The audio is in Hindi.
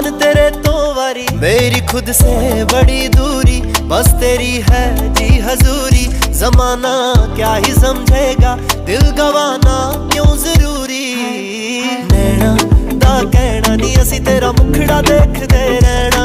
कुर्बान तेरे तो वारी, मेरी खुद से बड़ी दूरी, बस तेरी है जी हजूरी। जमाना क्या ही समझेगा, दिल गवाना क्यों जरूरी। नैना दा कहना नी असी तेरा मुखड़ा देखदे